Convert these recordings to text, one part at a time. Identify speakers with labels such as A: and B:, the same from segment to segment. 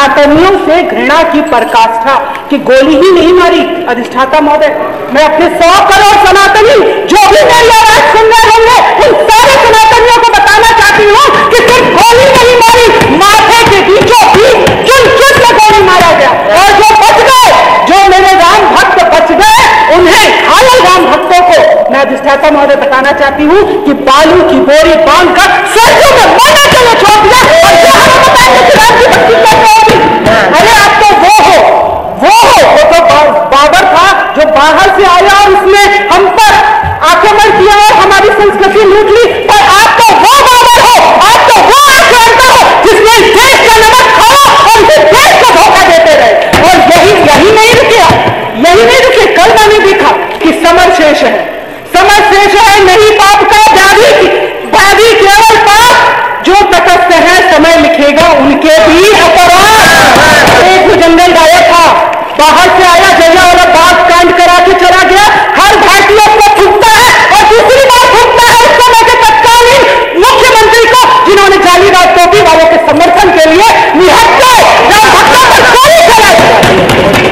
A: सनातनियों से घृणा की पराकाष्ठा की गोली ही नहीं मारी अधिष्ठाता महोदय। मैं अपने 100 करोड़ सनातनी जो भी मेरी आवाज सुन रहे होंगे उन सारे सनातनियों को बताना चाहती हूँ कि सिर्फ गोली नहीं मारी, माथे के बीचों बीच चुन चुन में गोली मारा गया। और जो बच गए, जो मेरे राम भक्त बच गए, उन्हें घायल राम भक्तों को मैं अधिष्ठाता महोदय बताना चाहती हूँ कि बालू की बोरी बांधकर सरसों में मरने के लिए छोड़ दिया। और जो हमें बताएंगे कि राम की भक्ति कैसे होगी, अरे आप तो वो तो बाबर था जो बाहर से आया और उसने हम पर आक्रमण किया और हमारी संस्कृति लूट ली। पर आप तो वो बाबर हो, आप तो वो आक्रांता हो जिसने इस देश का नमक खाया और इस देश को धोखा देते रहे। और यही नहीं रुके, कल मैंने देखा कि समर शेष है नहीं पाप का व्याधि केवल पाप जो तटस्थ है समय लिखेगा उनके भी अपराध। एक जंगल गाया था, बाहर से आया जया वाला बात कांड करा के चला गया। हर भारतीय को फूकता है और दूसरी बार फूकता है उस समय के तत्कालीन मुख्यमंत्री को जिन्होंने जालीदार टोपी वालों के समर्थन के लिए निहत्थे राम भक्तों पर गोली चलाई।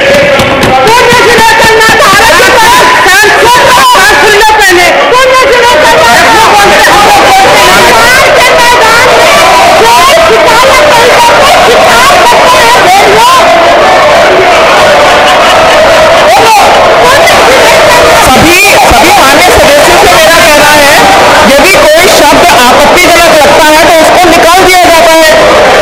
B: आपत्तिजनक लगता है तो उसको निकाल दिया जाता है।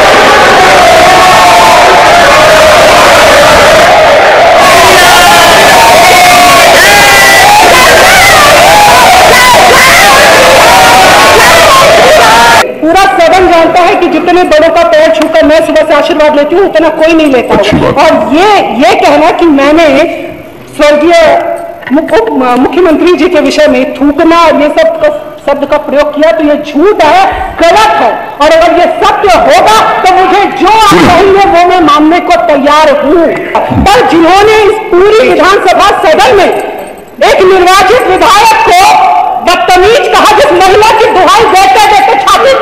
A: पूरा सदन जानता है कि जितने बड़ों का पैर छूकर मैं सुबह से आशीर्वाद लेती हूँ उतना कोई नहीं लेता। और ये कहना कि मैंने स्वर्गीय मुख्यमंत्री जी के विषय में थूकना ये सब शब्द का प्रयोग किया तो ये झूठ है, गलत है। और अगर ये सत्य होगा तो मुझे जो आप कहेंगे वो मैं मानने को तैयार हूँ। पर जिन्होंने इस पूरी विधानसभा सदन में एक निर्वाचित विधायक को बदतमीज कहा, जिस महिला की दुहाई देते देते छाती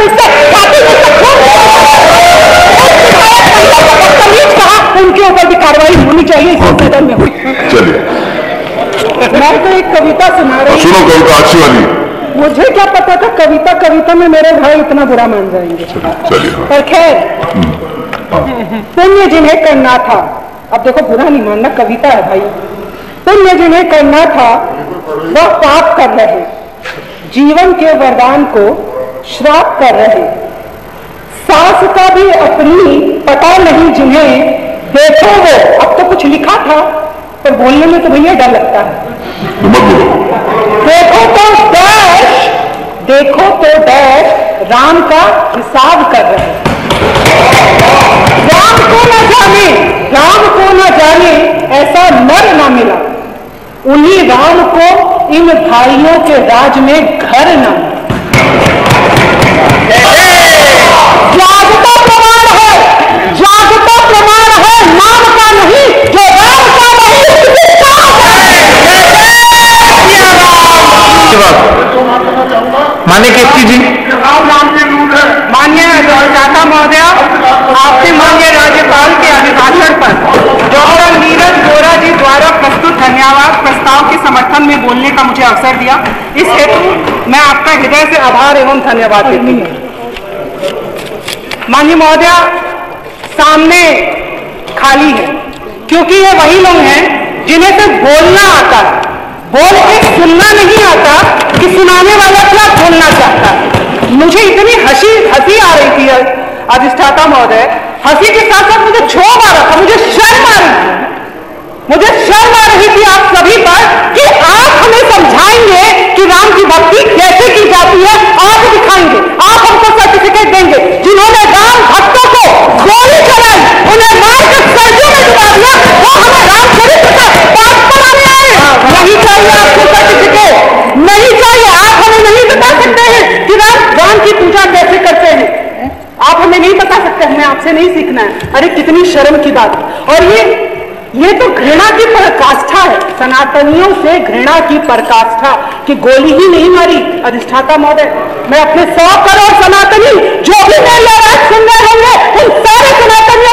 A: बदतमीज कहा, उनके ऊपर भी कार्रवाई होनी चाहिए इस सदन में हुई।
C: चलिए
A: मैं तो एक कविता सुना रही हूँ,
C: सुनो कविता अच्छी वाली।
A: मुझे क्या पता था कविता में मेरे भाई इतना बुरा मान जाएंगे।
C: चलिए
A: पर खैर, पुण्य जिन्हें करना था, अब देखो बुरा नहीं मानना, कविता है भाई। पुण्य जिन्हें करना था वह पाप कर रहे, जीवन के वरदान को श्राप कर रहे। सास का भी अपनी पता नहीं जिन्हें, देखो वो अब तो कुछ लिखा था पर बोलने में तो भैया डर लगता है। देखो तो डैश राम का हिसाब कर रहे। राम को न जाने ऐसा नर ना मिला, उन्हीं राम को इन भाइयों के राज में घर न मिला। जागता प्रमाण है नाम का नहीं, जो राम का नहीं।
B: मान्य केतकी जी,
A: माननीय अधिष्ठाता महोदय, आपसे माननीय राज्यपाल के अभिभाषण पर डॉक्टर नीरज वोरा जी द्वारा प्रस्तुत धन्यवाद प्रस्ताव के समर्थन में बोलने का मुझे अवसर दिया, इस हेतु मैं आपका हृदय से आभार एवं धन्यवाद देती हूँ। माननीय महोदय, सामने खाली है क्योंकि ये वही लोग हैं जिन्हें सिर्फ बोलना आता है, बोल के सुनना नहीं आता कि सुनाने वाला क्या बोलना चाहता है। मुझे इतनी हंसी आ रही थी अधिष्ठाता महोदय, हंसी के साथ साथ मुझे क्षोभ आ रहा था, मुझे शर्म आ रही थी आप सभी पर कि आप हमें समझाएंगे कि राम की भक्ति कैसे की जाती है, आप दिखाएंगे, आप हमको सर्टिफिकेट देंगे। जिन्होंने राम भक्तों को गोली चलाई, उन्हें मारकर सर्दियों में डुबा दिया, वो हमें राम चरित्र का पाठ पढ़ाने आए। नहीं चाहिए आपको सर्टिफिकेट, नहीं चाहिए। आप हमें नहीं बता सकते हैं कि राम की पूजा कैसे करते हैं, आप हमें नहीं बता सकते, हमें आपसे नहीं सीखना है। अरे कितनी शर्म की बात। और ये तो घृणा की पराकाष्ठा है, सनातनियों से घृणा की पराकाष्ठा की गोली ही नहीं मारी अधिष्ठाता महोदय। मैं अपने 100 करोड़ सनातनी जो भी मेरी आवाज सुन रहे होंगे उन सारे सनातनियों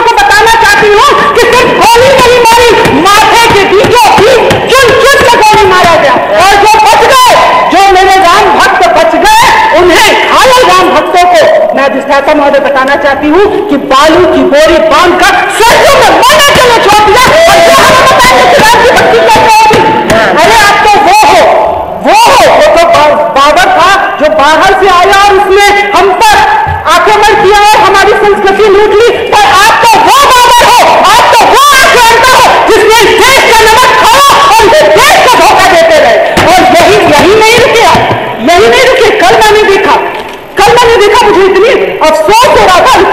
A: चाहती हूँ कि बालू की बोरी बांधकर सर्दियों में मरने के लिए छोड़ दिया और जो हमें बताएंगे कि राम की भक्ति कैसे होगी। अरे आप तो वो तो बाबर था जो बाहर से आया और उसने हम पर आक्रमण किया और हमारी संस्कृति लूट ली, पर आप तो वो बाबर हो, आप तो वो आक्रांता हो जिसने इस देश का नमक खाया और इस देश को धोखा देते रहे। और यही नहीं रुके। कल मैंने देखा मुझे इतनी अफसोस हो रहा था,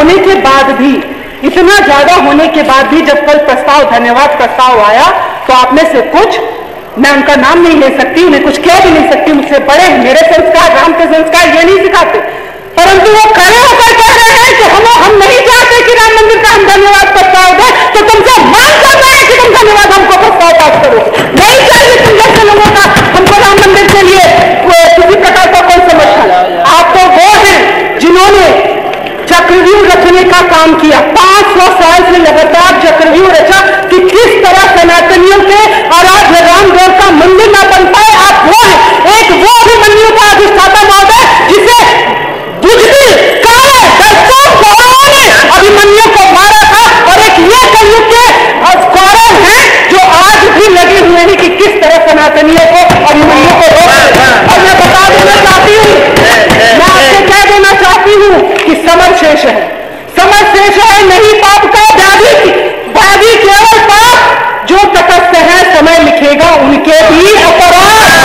A: इतना ज्यादा होने के बाद भी जब कल धन्यवाद प्रस्ताव आया तो आप में से कुछ, मैं उनका नाम नहीं ले सकती, उन्हें कुछ कह भी नहीं सकती, मुझसे बड़े मेरे संस्कार, राम के संस्कार ये नहीं सिखाते, परंतु वो खड़े होकर कह रहे हैं कि हम नहीं चाहते कि राम मंदिर का हम धन्यवाद प्रस्ताव दें, तो तुमसे मांग करना है कि तुम धन्यवाद हमको प्रस्ताव पास करो। नहीं चाहिए तुम जैसे लोगों का हमको राम मंदिर के लिए किसी प्रकार का कोई समर्थन। आप तो वो हैं जिन्होंने चक्रव्यूह रचने का काम किया, 500 साल से लगातार चक्रव्यूह रचा कि किस तरह सनातनियों के आराध्य रामदेव का मंदिर न बन पाए। आप वो हैं, एक वो अभिमन्यु का अधिष्ठाता महोदय जिसे बुजदिल काले दर्शक गौरवों ने अभिमन्यु को मारा था, और एक ये कलयुग के गौरव हैं जो आज भी लगे हुए हैं कि किस तरह सनातनियों को अभिमन्यु को रोका। और मैं बता देना चाहती हूँ, मैं आपसे कह देना चाहती हूँ कि समर शेष है नहीं पाप का व्याधि केवल पाप जो तटस्थ है समय लिखेगा उनके भी अपराध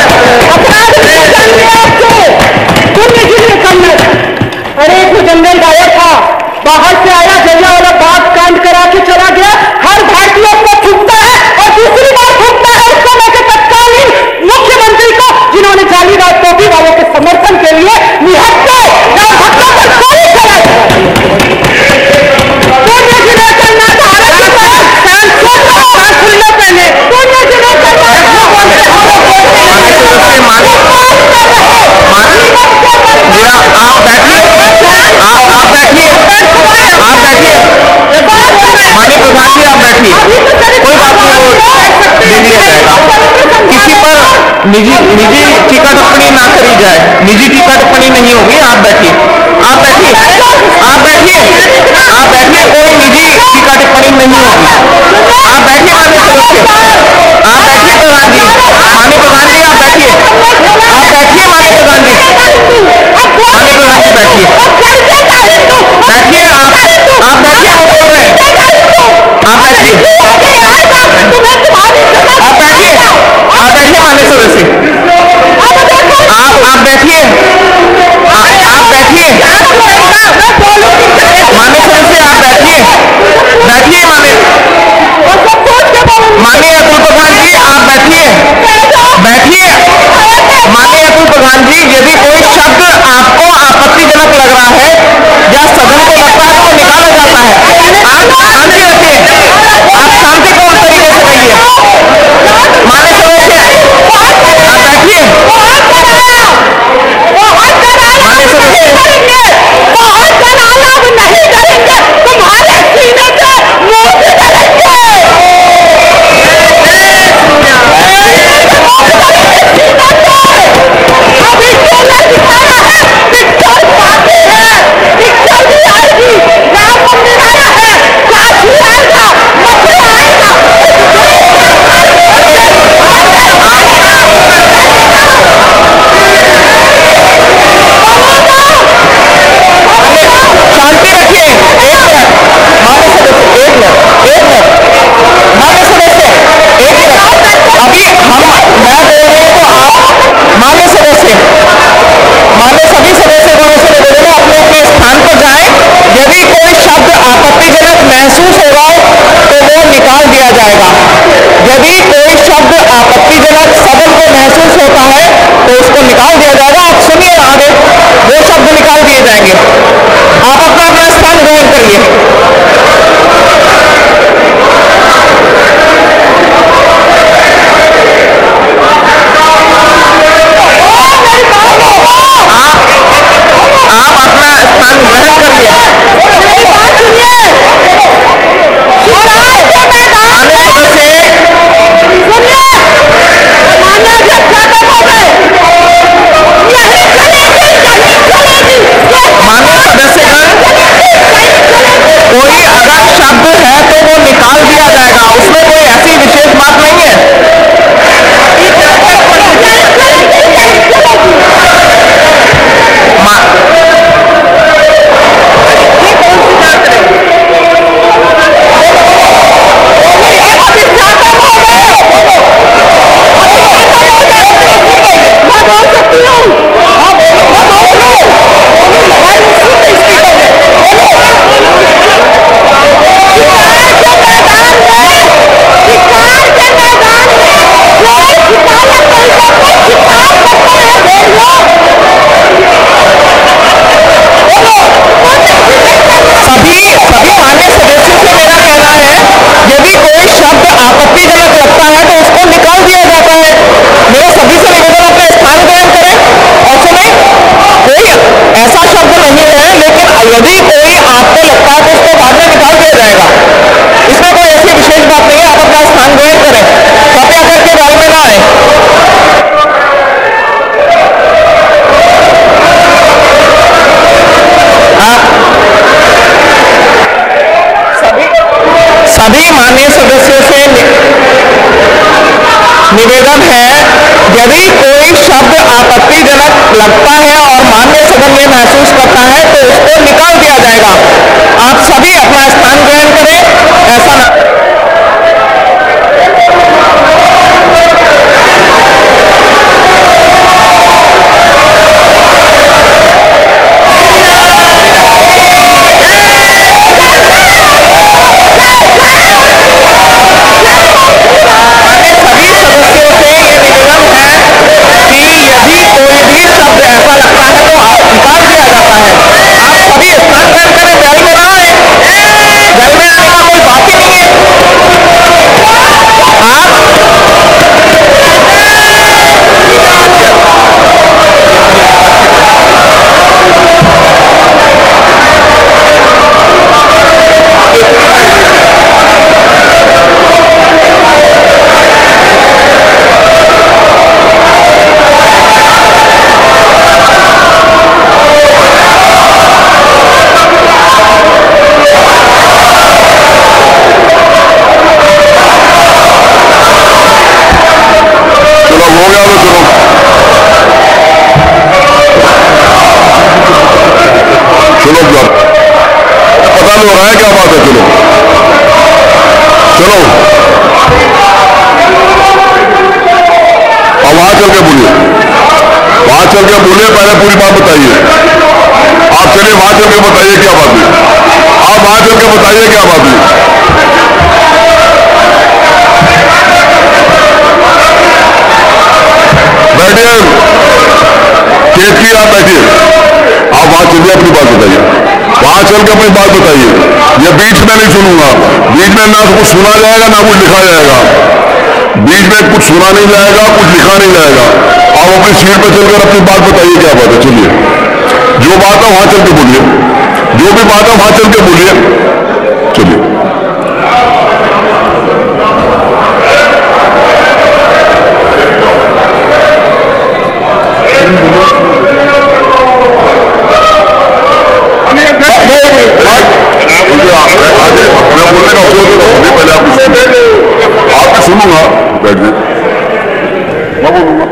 A: पुण्य जिन्हें करना। अरे एक जंगल गाया था, बाहर से आया जलियांवाला बाग कांड करा के चला गया, हर भारतीय को थूकता है और दूसरी बार थूकता है उसको लेकर तत्कालीन मुख्यमंत्री को जिन्होंने जालीराज टोपी वालों के समर्थन के लिए निहत्थे भक्तों पर गोली चलाई।
B: निजी टीका टिप्पणी ना करी जाए, निजी टीका टिप्पणी नहीं होगी। आप बैठिए, कोई निजी टीका टिप्पणी नहीं होगी। आप बैठिए माननीय सदस्य, आप बैठिए प्रधान जी, माननीय प्रधान जी आप बैठिए, माननीय प्रधान जी बैठिए, आप बैठिए, आप बोल रहे हैं, आप बैठिए माननीय सदस्य, आप बैठिए, माननीय सदस्य निवेदन है, यदि कोई शब्द आपत्तिजनक लगता है और माननीय सदन ये महसूस करता है तो उसको निकाल दिया जाएगा। आप सभी अपना स्थान ग्रहण करें। ऐसा
C: हो रहा है, क्या बात है? चलो चलो अब वहां चल के बोलिए, वहां चल के बोलिए, पहले पूरी बात बताइए। आप चलिए वहां चल के बताइए क्या बात है, आप वहां चल के बताइए क्या बात है। बैठिए केतकी, आप बैठिए, आप वहां चलिए अपनी बात बताइए, वहां चल के अपनी बात बताइए। ये बीच में नहीं सुनूंगा, बीच में ना कुछ सुना जाएगा ना कुछ लिखा जाएगा, बीच में कुछ सुना नहीं जाएगा, कुछ लिखा नहीं जाएगा। आप अपनी सीट पर चलकर अपनी बात बताइए क्या बात है। चलिए, जो बात है वहां चल के बोलिए, जो भी बात है वहां चल के बोलिए। चलिए मैं बोलने का अवसर दे रहा हूँ, पहले आपको सुनूंगा, बैठ जाए, मैं बोलूंगा,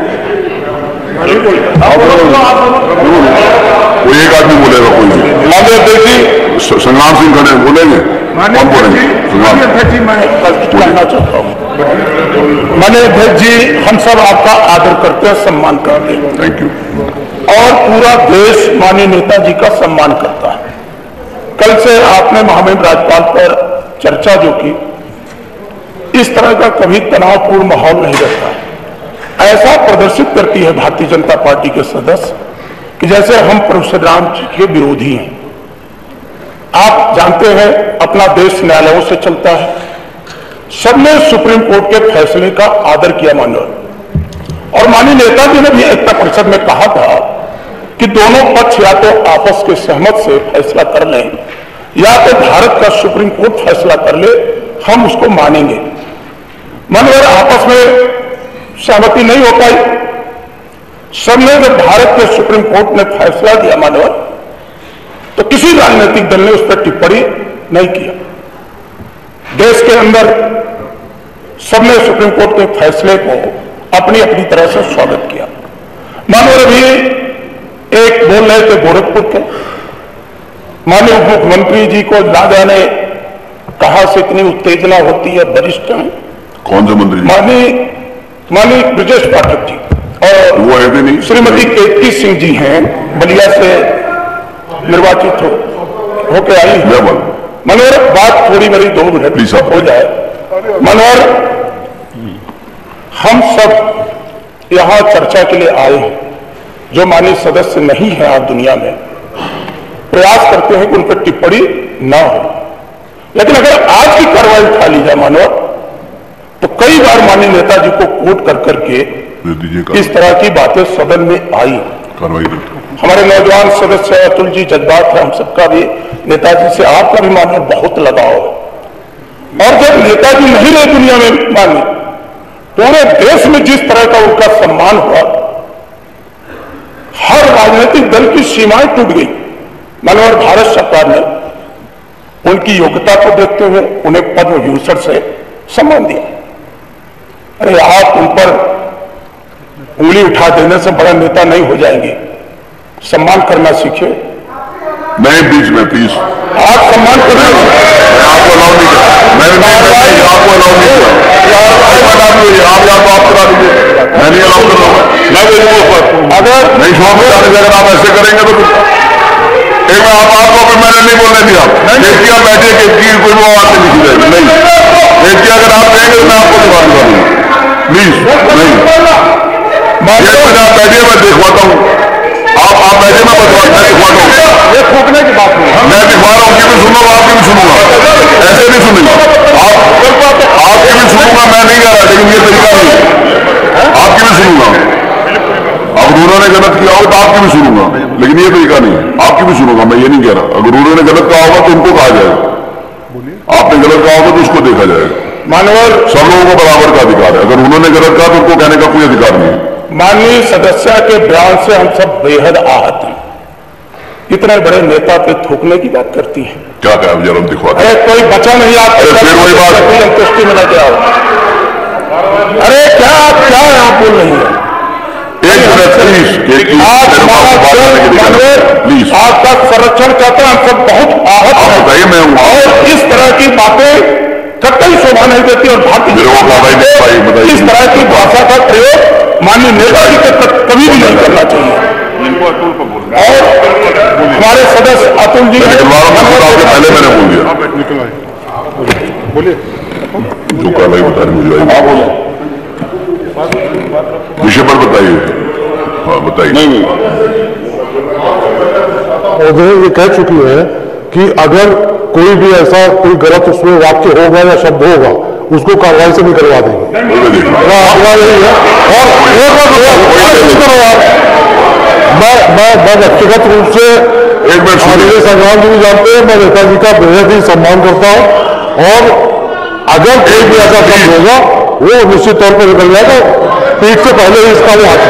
C: कोई एक आदमी बोलेगा, कोई नहीं। माननीय अध्यक्ष जी संग्राम सिंह खड़े बोलेंगे, कौन बोलेंगे? माननीय अध्यक्ष जी मैं कहना चाहता हूँ। माननीय अध्यक्ष जी हम सब आपका आदर करते हैं, सम्मान करते हैं, थैंक यू, और पूरा देश माननीय नेताजी का सम्मान करता है। कल से आपने महामहिम राज्यपाल पर चर्चा जो की, इस तरह का कभी तनावपूर्ण माहौल नहीं रहता है। ऐसा प्रदर्शित करती है भारतीय जनता पार्टी के सदस्य कि जैसे हम प्रोफेसर राम जी के विरोधी हैं। आप जानते हैं अपना देश न्यायालयों से चलता है, सबने सुप्रीम कोर्ट के फैसले का आदर किया माननीय, और माननीय नेताजी ने भी एकता परिषद में कहा था कि दोनों पक्ष या तो आपस के सहमत से फैसला कर लें या तो भारत का सुप्रीम कोर्ट फैसला कर ले, हम उसको मानेंगे। माननीय आपस में सहमति नहीं हो पाई, सबने जब भारत के सुप्रीम कोर्ट ने फैसला दिया माननीय, तो किसी राजनीतिक दल ने उस पर टिप्पणी नहीं किया। देश के अंदर सबने सुप्रीम कोर्ट के फैसले को अपनी अपनी तरह से स्वागत किया। माननीय भी एक बोल रहे थे गोरखपुर के, माननीय उप मुख्यमंत्री जी को राजा ने कहा से इतनी उत्तेजना होती है, वरिष्ठ हैं। कौन से मंत्री? माननीय ब्रजेश पाठक जी, और वो है भी नहीं, श्रीमती केतकी सिंह जी हैं, बलिया से निर्वाचित होके आई है। मनोहर बात थोड़ी मेरी 2 मिनट हो जाए। मनोहर हम सब यहां चर्चा के लिए आए हैं, जो माननीय सदस्य नहीं है आज दुनिया में, प्रयास करते हैं कि उन पर टिप्पणी ना हो। लेकिन अगर आज की कार्रवाई उठा ली जाए मानव, तो कई बार माननीय नेताजी को कोट कर करके इस तरह की बातें सदन में आई। हमारे नौजवान सदस्य अतुल जी जज्बात है, हम सबका भी नेताजी से, आपका भी माननीय बहुत लगाव है। और जब नेताजी नहीं रहे दुनिया में माननीय, पूरे देश में जिस तरह का उनका सम्मान हुआ, हर राजनीतिक दल की सीमाएं टूट गई। माननीय भारत सरकार ने उनकी योग्यता को देखते हुए उन्हें पद्म विभूषण से सम्मान दिया। अरे आप उन पर उंगली उठा देने से बड़ा नेता नहीं हो जाएंगे। सम्मान करना सीखे।
B: मैं बीच में प्लीज
C: आप सम्मान करें।
B: मैं आपको अलाउ नहीं किया, मैं आपको अलाउ नहीं किया। आप या तो आप करा दीजिए, मैं नहीं अलाउ कर रहा हूँ। मैं अगर नहीं शौक अगर आप ऐसे करेंगे तो एक बार आपको फिर मैंने नहीं बोलने दिया। एक किया बैठे कि कोई वो आवाज नहीं लिखी जाएगी, नहीं। एक किया अगर आप कहेंगे तो मैं आपको दिखा दूंगा प्लीज। नहीं आप बैठिए, मैं दिखवाता हूँ। आप बैठे, मैं दिखवाता हूँ।
C: ये फूकने की बात नहीं,
B: मैं दिखा रहा हूँ कि भी सुन लो, आपकी भी सुनूंगा। ऐसे नहीं सुनेंगे आपकी भी सुनूंगा। मैं नहीं कह रहा, लेकिन ये तरीका नहीं। आपकी भी सुनूंगा। अगर उन्होंने गलत किया होगा तो आपकी भी सुनूंगा, लेकिन ये तरीका नहीं है। आपकी भी सुनूंगा, मैं ये नहीं कह रहा। अगर उन्होंने गलत कहा होगा तो उनको कहा जाएगा, आपने गलत कहा होगा तो उसको देखा जाएगा।
C: मानवर
B: सब लोगों को बराबर का अधिकार है। अगर उन्होंने गलत कहा तो उनको कहने का कोई अधिकार नहीं है।
C: माननीय सदस्य के बयान से हम सब बेहद आहत हैं। इतने बड़े नेता पे थूकने की बात करती है।
B: क्या कहा जरा दिखवाते।
C: अरे कोई बचा नहीं, आप
B: फिर वही बात,
C: अंत्येष्टि में लेके आओ। अरे क्या आप बोल रही है?
B: एक मिनट प्लीज।
C: आपका संरक्षण चाहता है, हम सब बहुत आहत हैं।
B: बताइए, मैं हूँ।
C: और इस तरह की बातें कतई शोभा नहीं देती और भारतीय इस तरह की भाषा का प्रयोग माननीय नेता जी को कभी भी नहीं करना चाहिए। और हमारे सदस्य अतुल जी
B: पहले मैंने बोल दिया,
C: बोलिए
B: जो कल ही बता रहे मुझे विषय पर बताइए। हाँ बताइए।
C: नहीं
D: ये कह चुकी है कि अगर कोई भी ऐसा कोई गलत उसमें वाक्य होगा या शब्द होगा उसको कार्रवाई से नहीं करवा देंगे। मैं व्यक्तिगत रूप से आदरणीय संग्राम जी भी जानते हैं, मैं नेताजी का बेहद ही सम्मान करता हूं और अगर कोई भी ऐसा शब्द होगा वो निश्चित तौर पर निकल जाएगा। पीठ से पहले ही इसका वो हाथ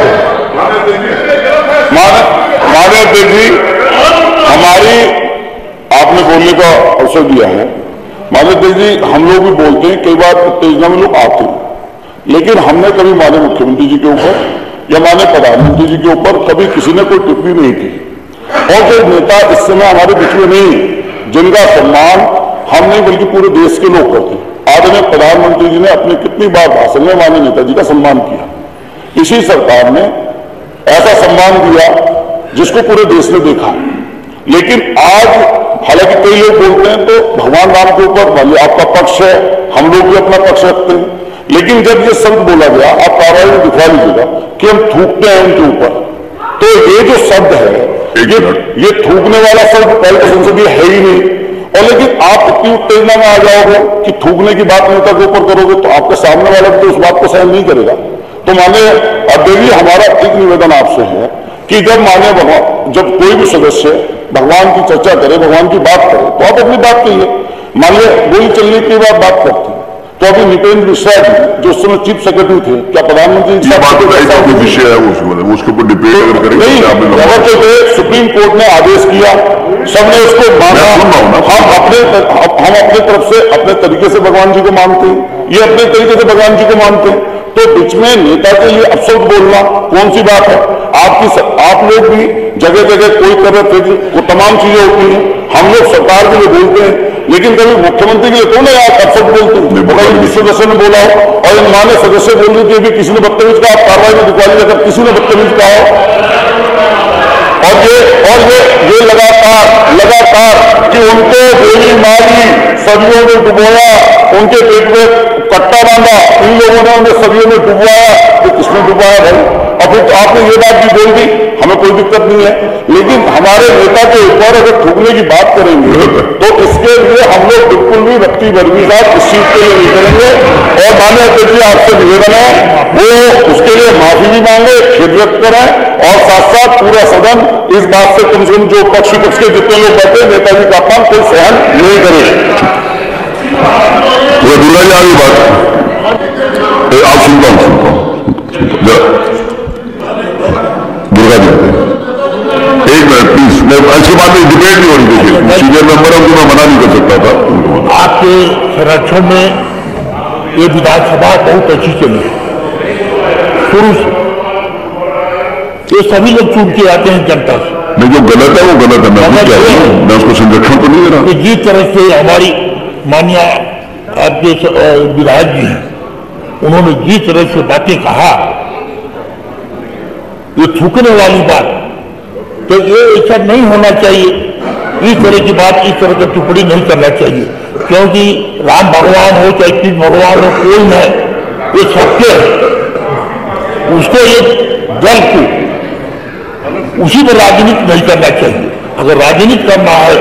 C: माधव जी हमारी आपने बोलने का अवसर दिया है। माधव जी हम लोग भी बोलते हैं, कई बार उत्तेजना में लोग आते हैं, लेकिन हमने कभी माननीय मुख्यमंत्री जी के ऊपर या माननीय प्रधानमंत्री जी के ऊपर कभी किसी ने कोई टिप्पणी नहीं की। और जो नेता इस समय हमारे बीच में नहीं, जिनका सम्मान हम नहीं बल्कि पूरे देश के लोग करते हैं। आदरणीय प्रधानमंत्री जी ने अपने कितनी बार भाषण में माननीय नेताजी का सम्मान किया। इसी सरकार ने ऐसा सम्मान दिया जिसको पूरे देश ने देखा। लेकिन आज हालांकि कई लोग बोलते हैं तो भगवान राम के ऊपर मान आपका पक्ष है, हम लोग भी अपना पक्ष रखते हैं, लेकिन जब ये शब्द बोला गया, आप कार्रवाई में दिखा लीजिएगा कि हम थूकते हैं उनके ऊपर, तो ये जो शब्द है ये थूकने वाला शब्द पहले तो संसदीय है ही नहीं। और लेकिन आप इतनी उत्तेजना में आ जाओगे कि थूकने की बात नेता के ऊपर करोगे तो आपके सामने वाला तो उस बात को सहन नहीं करेगा। तो माने अध्यक्ष जी हमारा एक निवेदन आपसे है कि जब कोई भी सदस्य भगवान की चर्चा करे, भगवान की बात करे, तो आप अपनी बात कहिए। मान लीजिए गोली चलने की बात करते हैं तो अभी निपेंद्र मिश्रा जी जो उस समय चीफ सेक्रेटरी थे, क्या प्रधानमंत्री
B: विषय है उसके ऊपर डिबेट अगर करेंगे।
C: सुप्रीम कोर्ट ने आदेश किया, सबने उसको माना। हम अपने तरफ से अपने तरीके से भगवान जी को मानते हैं, ये अपने तरीके से भगवान जी को मानते हैं। तो बीच में नेता के लिए अपशब्द बोलना कौन सी बात है? आप लोग भी जगह जगह कोई तरह को तमाम चीजें होती हैं, हम लोग सरकार के लिए बोलते हैं, लेकिन कभी मुख्यमंत्री के लिए कौन है आप अपशब्द बोलते हैं? किसी सदस्य ने बोला हो और इन मान्य सदस्य बोल रही थी भी किसी ने बदतमीज कहा, आप कार्रवाई में दिखवा लीजिए अगर किसी ने बदतमीज कहा हो। और ये लगातार कि उनको गोली मारी, सदियों में डुबोया, उनके पेट में कट्टा बांधा, इन लोगों ने उन्हें सदियों में डुबवाया, तो किसने डुबवाया भाई? और फिर तो आपने ये बात भी बोल दी, हमें कोई दिक्कत नहीं है, लेकिन हमारे नेता के ऊपर अगर थूकने की बात करेंगे तो इसके लिए हम लोग बिल्कुल भी व्यक्ति वर्गी साथ इस चीज के लिए नहीं करेंगे। और माननीय अध्यक्ष जी आपसे निवेदन है वो उसके लिए माफी भी मांगे, खेद व्यक्त करें और साथ साथ पूरा सदन इस बात से कम जो पक्ष के जितने लोग बैठे नेताजी का अपमान कोई सहन नहीं करे।
B: दुर्गा जी आगे बात आप सुनता हूँ दुर्गा जी एक मिनट प्लीज। मैं अच्छी बात नहीं, डिबेट नहीं हो रही। देखिए सीनियर मेंबर है, मैं मना नहीं कर सकता था।
D: आपके संरक्षण में ये विधानसभा बहुत अच्छी चली शुरू से, ये सभी लोग चूक के आते हैं जनता से।
C: नहीं, जो गलत है वो गलत है, मैं उसको संरक्षण तो नहीं दे रहा।
D: जिस तरह से हमारी माननीय आपके विधायक जी हैं, उन्होंने जिस तरह से बातें कहा, ये थूकने वाली बात, तो ये ऐसा नहीं होना चाहिए। इस तरह की बात, इस तरह की टिप्पणी नहीं करना चाहिए, क्योंकि राम भगवान हो चाहे कृष्ण भगवान हो, कोई है, ये सत्य है। उसको एक दल को उसी पर राजनीति नहीं करना चाहिए। अगर राजनीति करना है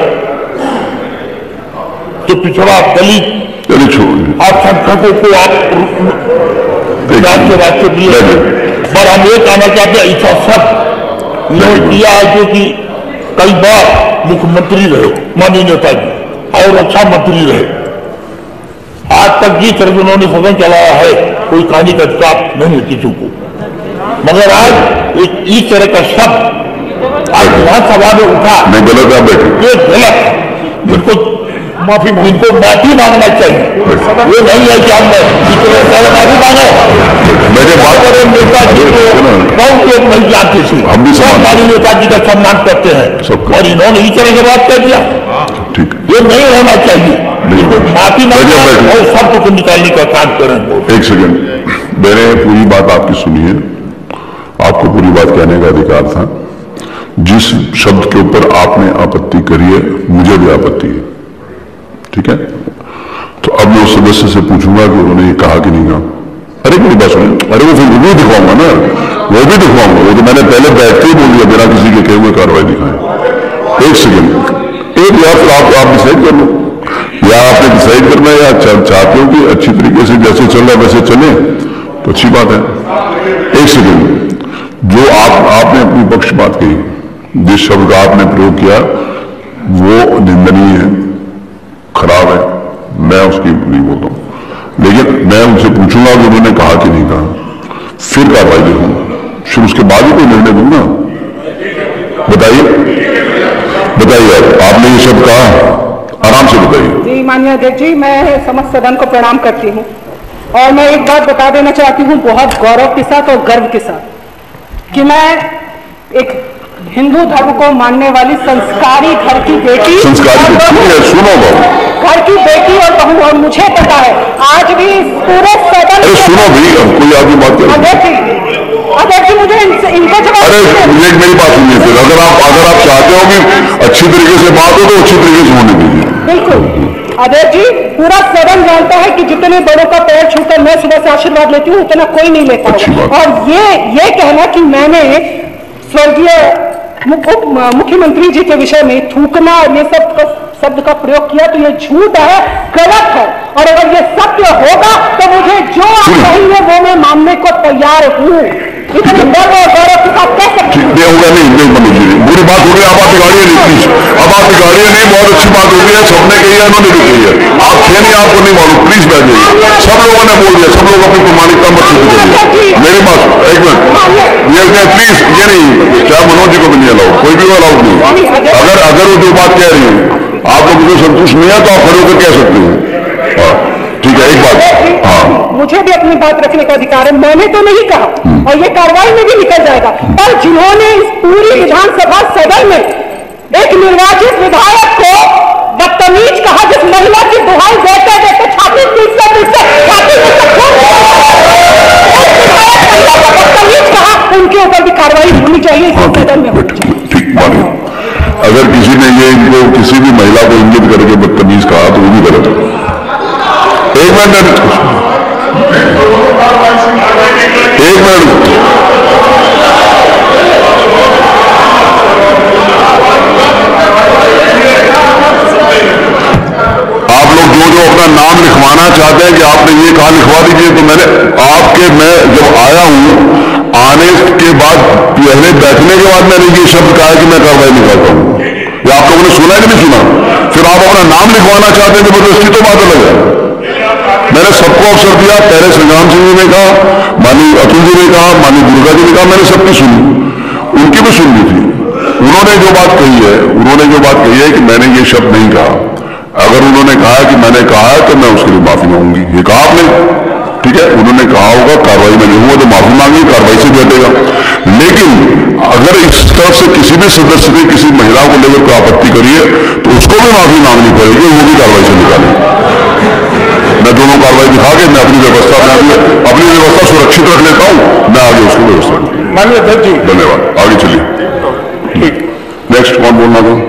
D: तो पिछड़ा दलित अल्पसंख्यकों को आप राज्य राज्य दिए। पर हम ये कहना चाहते हैं, ऐसा सब इन्होंने किया है जो कि कई बार मुख्यमंत्री रहे माननीय नेताजी और रक्षा मंत्री रहे। आज तक जिस तरह से उन्होंने सदन चलाया है, कोई कहानी का अधिकार नहीं है किसी को। मगर आज इस तरह का शब्द आज विधानसभा में उठा,
C: नहीं गलत है बेटे,
D: ये गलत है। इनको माफी मांगना चाहिए। ये नहीं है कि हम माफी मांगे।
C: मेरे बात
D: नेताजी को बहुत लोग नहीं जानते थे,
C: हम भी
D: हमारे नेताजी का सम्मान करते हैं, और इन्होंने इस तरह की बात कर दिया।
C: ठीक,
D: ये नहीं होना चाहिए। माफी मांगे और शब्द को निकालने का काम करें।
C: एक सेकंड, मैंने पूरी बात आपकी सुनी है, आपको पूरी बात कहने का अधिकार था। जिस शब्द के ऊपर आपने आपत्ति करी है, मुझे भी आपत्ति है, ठीक है। तो अब मैं उस सदस्य से पूछूंगा कि उन्होंने ये कहा कि नहीं कहा। अरे मेरी बात सुनिए, अरे वो फिर भी दिखवाऊंगा ना, वो भी दिखवाऊंगा। वो तो मैंने पहले बैठ के ही बोल दिया बिना किसी के कहे हुए कार्रवाई दिखाए। एक सेकंड, एक या फिर आप डिसाइड कर लो, या आपने डिसाइड करना है या चाहते हो कि अच्छी तरीके से जैसे चल रहा है वैसे चले तो अच्छी बात है। एक सेकंड, जो आपने अपनी पक्ष बात कही, जिस शब्द का आपने प्रयोग किया वो निंदनीय है, खराब है, मैं उसकी नहीं बोलता हूं। लेकिन मैं उनसे पूछूंगा कि उन्होंने कहा कि नहीं कहा, फिर कार्रवाई देखूंगा, फिर उसके बाद ही कोई निर्णय दूंगा। बताइए आपने ये शब्द कहा, आराम से बताइए।
A: जी माननीय अध्यक्ष जी, मैं समस्त सदन को प्रणाम करती हूँ, और मैं एक बात बता देना चाहती हूँ बहुत गौरव के साथ और गर्व के साथ, कि मैं एक हिंदू धर्म को मानने वाली संस्कारी घर की बेटी,
C: सुनो
A: घर की बेटी और बहू, और मुझे पता है आज भी पूरे सदन,
C: सुनो भी, कोई आपकी बात कर,
A: अध्यक्ष जी मुझे इनके जवाब,
C: अरे मेरी बात सुनिए। फिर अगर आप चाहते हो कि अच्छी तरीके से बात हो तो अच्छी तरीके से होने दीजिए।
A: बिल्कुल अध्यक्ष जी, पूरा सदन जानता है कि जितने बड़ों का पैर छूकर मैं सुबह से आशीर्वाद लेती हूँ, उतना कोई नहीं लेता। और ये कहना कि मैंने स्वर्गीय मुख्यमंत्री जी के विषय में थूकना और ये सब शब्द का प्रयोग किया, तो ये झूठ है, गलत है। और अगर ये सत्य होगा तो मुझे जो आप कहेंगे वो मैं मानने को तैयार हूँ। इतने गर्व और गौरव के साथ कह सकते हैं।
C: बुरी बात हो गई, अब आप बिगाड़िए नहीं प्लीज, अब आप बिगाड़िए नहीं। बहुत अच्छी बात हो गई है, सबने कही है, उन्होंने भी कही है, आप थे नहीं, आपको नहीं मालूम, प्लीज बैठ जाइए। सब लोगों ने बोल दिया, सब लोग अपनी प्रमाणिकता मत करिए। मेरी बात एक मिनट, ये प्लीज, ये नहीं, चाहे मनोज जी को भी नहीं अलाउ, कोई भी अलाउड नहीं। अगर वो जो बात कह रही है आप लोग मुझे संतुष्ट नहीं है तो आप खड़े होकर कह सकते हैं। ठीक है, एक बात, हाँ,
A: मुझे भी अपनी बात रखने का अधिकार है, मैंने तो नहीं कहा, और ये कार्रवाई में भी निकल जाएगा। पर जिन्होंने इस पूरी विधानसभा सदन में एक निर्वाचित विधायक को बदतमीज कहा, जिस महिला की दुहाई देते देते छाती पीटते बदतमीज कहा, उनके ऊपर भी कार्रवाई होनी चाहिए इस सदन में।
C: ठीक मानिए, अगर किसी ने ये इनको किसी भी महिला को इंगित करके बदतमीज कहा तो वो भी गलत है। एक मिनट आप लोग जो अपना नाम लिखवाना चाहते हैं कि आपने ये कहा लिखवा दीजिए, तो मैं जब आया हूं आने के बाद पहले बैठने के बाद मैंने ये शब्द कहा कि मैं कार्रवाई निकालता हूं। ये आप लोगों ने सुना कि नहीं सुना? फिर आप अपना नाम लिखवाना चाहते हैं जबरदस्ती, तो बात अलग है। मैंने सबको अवसर दिया, पहले संग्राम सिंह जी ने कहा, माननीय अतुल जी ने कहा, माननीय दुर्गा जी ने कहा, मैंने सबकी सुनी, उनकी भी सुननी थी। उन्होंने जो बात कही है कि मैंने ये शब्द नहीं कहा, अगर उन्होंने कहा कि मैंने कहा है तो मैं उसके लिए माफी मांगूंगी, ये कहा आपने, ठीक है, उन्होंने कहा होगा कार्रवाई में नहीं हुआ तो माफी मांगी, कार्रवाई से भी हटेगा। लेकिन अगर इस तरफ से किसी भी सदस्य ने किसी महिला को लेकर कोई आपत्ति करी है तो उसको भी माफी मांगनी पड़ेगी, वो भी कार्रवाई से निकालेंगे। मैं दोनों कार्रवाई दिखा के मैं अपनी व्यवस्था सुरक्षित रख लेता हूं, मैं आगे उसको व्यवस्था।
D: माननीय अध्यक्ष जी,
C: धन्यवाद, आगे चलिए। नेक्स्ट कौन बोलना था?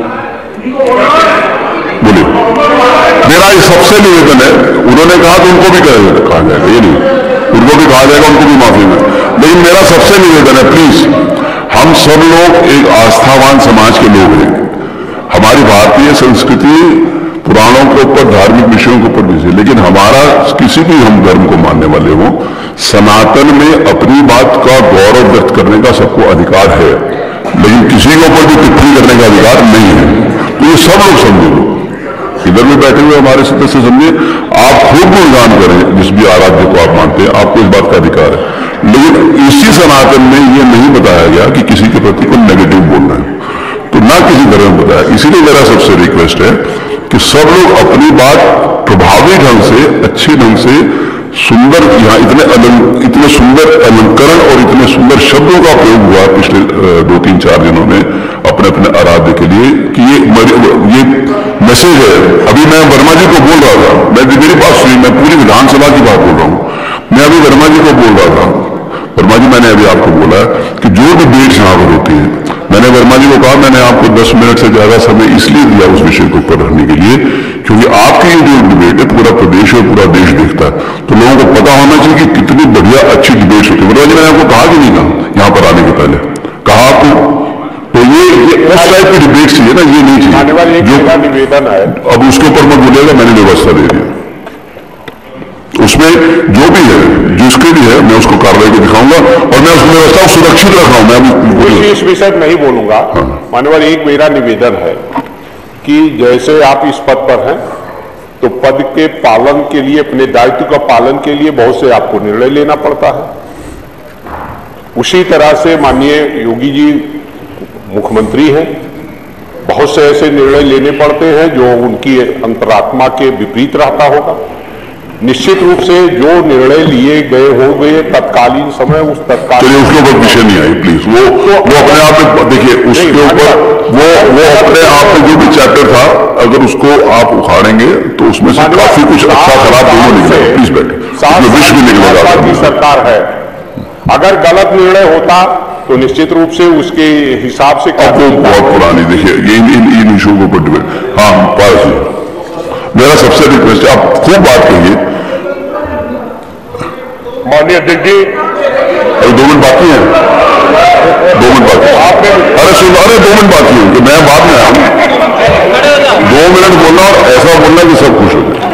C: बोलिए। मेरा ये सबसे निवेदन है, उन्होंने कहा तो उनको भी कहा जाएगा, ये नहीं, उनको भी कहा जाएगा, उनको भी माफी में। लेकिन मेरा सबसे निवेदन है, प्लीज, हम सब लोग एक आस्थावान समाज के लोग हैं। हमारी भारतीय संस्कृति पुराणों के ऊपर, धार्मिक विषयों के ऊपर भी, लेकिन हमारा किसी भी हम धर्म को मानने वाले हो, सनातन में अपनी बात का गौरव व्यक्त करने का सबको अधिकार है, लेकिन किसी के ऊपर भी टिप्पणी करने का अधिकार नहीं है। तो ये सब लोग समझो, इधर में बैठे हुए हमारे सदस्य समझिए, आप खुद गुणगान करें जिस भी आराध्य को आप मानते हैं, आपको इस बात का अधिकार है। लेकिन इसी सनातन में ये नहीं बताया गया कि किसी के प्रति कोई नेगेटिव बोलना है, तो ना किसी तरह में बताया। इसीलिए मेरा सबसे रिक्वेस्ट है कि सब लोग अपनी बात प्रभावी ढंग से, अच्छे ढंग से, सुंदर, यहाँ इतने सुंदर अलंकरण और इतने सुंदर शब्दों का प्रयोग हुआ पिछले 2-3-4 दिनों में अपने अपने आराध्य के लिए कि ये मैसेज है। अभी मैं वर्मा जी को बोल रहा था, मेरी बात सुनी, मैं पूरी विधानसभा की बात बोल रहा हूं। मैं अभी वर्मा जी को बोल रहा था, वर्मा जी मैंने अभी आपको बोला कि जो डिबेट्स यहाँ पर होती है, मैंने वर्मा जी को कहा मैंने आपको 10 मिनट से ज्यादा समय इसलिए दिया उस विषय को ऊपर रखने के लिए क्योंकि आपकी ये जो डिबेट है पूरा प्रदेश और पूरा देश देखता है, तो लोगों को पता होना चाहिए कि कितनी बढ़िया अच्छी डिबेट्स होती है। वर्मा जी मैंने आपको कहा कि नहीं कहा यहाँ पर आने के पहले, कहा आपको, तो ये उस टाइप की डिबेट चाहिए ना, ये नहीं चाहिए जो
D: निवेदन है।
C: अब उसके ऊपर मैं बोलेगा, मैंने व्यवस्था दे दी, उसमें जो भी है, जिसके भी है, मैं उसको कार्रवाई को दिखाऊंगा और मैं उस व्यवस्था को सुरक्षित रख रहा हूं। मैं
D: इस विषय में नहीं बोलूंगा। माननीय, एक मेरा निवेदन है कि जैसे आप इस पद पर हैं तो पद के पालन के लिए, अपने दायित्व का पालन के लिए बहुत से आपको निर्णय लेना पड़ता है। उसी तरह से माननीय योगी जी मुख्यमंत्री हैं, बहुत से ऐसे निर्णय लेने पड़ते हैं जो उनकी अंतरात्मा के विपरीत रहता होगा। निश्चित रूप से जो निर्णय लिए गए होंगे तत्कालीन समय, उस तत्कालीन
C: उसके ऊपर विषय नहीं आई प्लीज, वो अपने आप में देखिए, उसके ऊपर वो अपने आप में जो भी चैप्टर था, अगर उसको आप उखाड़ेंगे तो उसमें से काफी कुछ अच्छा खराब दोनों निकलेगा। प्लीज बैठे, विश्व भी निकलेगा।
D: की सरकार है, अगर गलत निर्णय होता तो निश्चित रूप से उसके हिसाब से
C: आपको बहुत पुरानी, देखिए ये इन इशू के ऊपर डिबेट। हाँ पास जी, मेरा सबसे रिक्वेस्ट है, आप खूब बात करिए।
D: माननीय अध्यक्ष जी,
C: अरे 2 मिनट बाकी हैं, 2 मिनट बाकी। अरे 2 मिनट बाकी है कि मैं बाद में आया, 2 मिनट बोलना और ऐसा बोलना कि सब खुश हो जाए।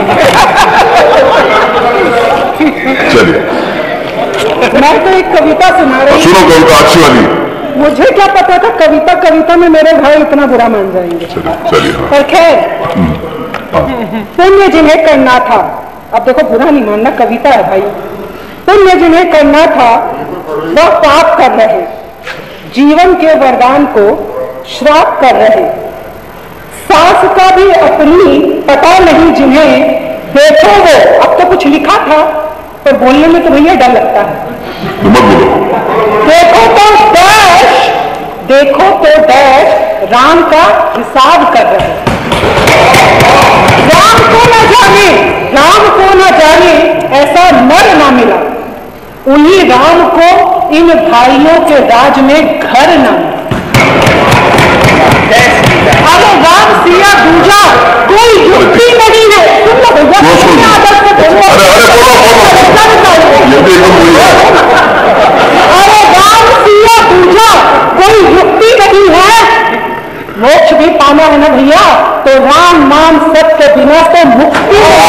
C: चलिए,
A: मैं तो एक कविता सुना रही हूँ।
C: सुनो कविता अच्छी वाली।
A: मुझे क्या पता था कविता में मेरे भाई इतना बुरा मान जाएंगे।
C: चलिए।
A: पर खैर, पुण्य जिन्हें करना था, अब देखो बुरा नहीं मानना, कविता है भाई। पुण्य जिन्हें करना था वह पाप कर रहे, जीवन के वरदान को श्राप कर रहे। सास का भी अपनी पता नहीं जिन्हें, देखो वो, अब तो कुछ लिखा था पर बोलने में तो भैया डर लगता है। देखो तो डैश राम का हिसाब कर रहे। राम को न जाने ऐसा नर ना मिला, उन्हीं राम को इन भाइयों के राज में घर न मिला। अरे राम सिया दूजा कोई युक्ति नहीं है। सुन लो भैया, आदत से बोलो। अरे राम सिया दूजा कोई युक्ति नहीं है। मोक्ष भी पाना है ना भैया, तो राम नाम सत्य बिना तो मुक्ति है।